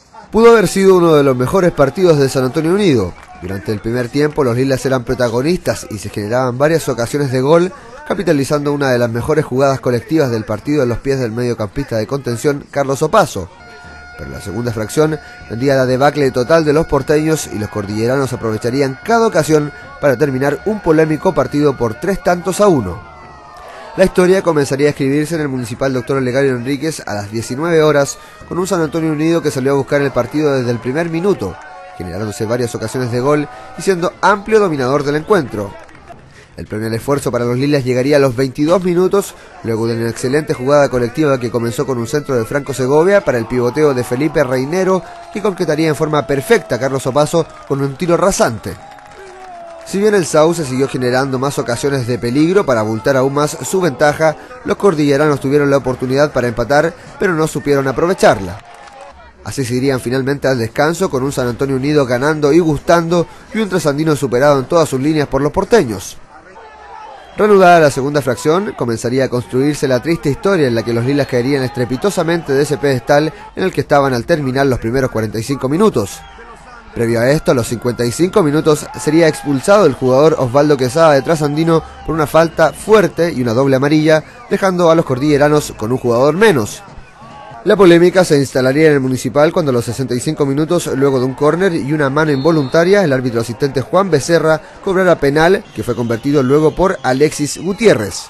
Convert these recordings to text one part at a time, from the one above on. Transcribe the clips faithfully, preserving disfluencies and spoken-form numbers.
Pudo haber sido uno de los mejores partidos de San Antonio Unido. Durante el primer tiempo los lilas eran protagonistas y se generaban varias ocasiones de gol, capitalizando una de las mejores jugadas colectivas del partido en los pies del mediocampista de contención Carlos Opaso. Pero la segunda fracción tendría la debacle total de los porteños y los cordilleranos aprovecharían cada ocasión para terminar un polémico partido por tres tantos a uno. La historia comenzaría a escribirse en el Municipal Doctor Olegario Enríquez a las diecinueve horas, con un San Antonio Unido que salió a buscar el partido desde el primer minuto, generándose varias ocasiones de gol y siendo amplio dominador del encuentro. El premio al esfuerzo para los lilas llegaría a los veintidós minutos, luego de una excelente jugada colectiva que comenzó con un centro de Franco Segovia para el pivoteo de Felipe Reinero, que concretaría en forma perfecta a Carlos Opaso con un tiro rasante. Si bien el Sauce siguió generando más ocasiones de peligro para abultar aún más su ventaja, los cordilleranos tuvieron la oportunidad para empatar, pero no supieron aprovecharla. Así se irían finalmente al descanso con un San Antonio Unido ganando y gustando y un trasandino superado en todas sus líneas por los porteños. Reanudada la segunda fracción, comenzaría a construirse la triste historia en la que los lilas caerían estrepitosamente de ese pedestal en el que estaban al terminar los primeros cuarenta y cinco minutos. Previo a esto, a los cincuenta y cinco minutos, sería expulsado el jugador Osvaldo Quesada de Trasandino por una falta fuerte y una doble amarilla, dejando a los cordilleranos con un jugador menos. La polémica se instalaría en el Municipal cuando a los sesenta y cinco minutos, luego de un córner y una mano involuntaria, el árbitro asistente Juan Becerra cobrara penal, que fue convertido luego por Alexis Gutiérrez.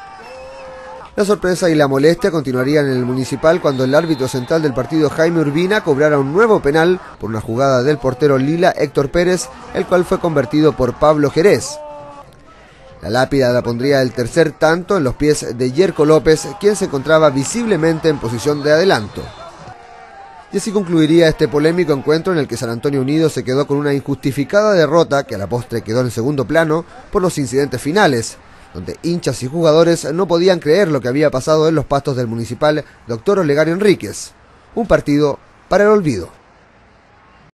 La sorpresa y la molestia continuarían en el Municipal cuando el árbitro central del partido, Jaime Urbina, cobrara un nuevo penal por una jugada del portero lila Héctor Pérez, el cual fue convertido por Pablo Jerez. La lápida la pondría el tercer tanto en los pies de Yerko López, quien se encontraba visiblemente en posición de adelanto. Y así concluiría este polémico encuentro en el que San Antonio Unido se quedó con una injustificada derrota que a la postre quedó en segundo plano por los incidentes finales, donde hinchas y jugadores no podían creer lo que había pasado en los pastos del Municipal Doctor Olegario Enríquez. Un partido para el olvido.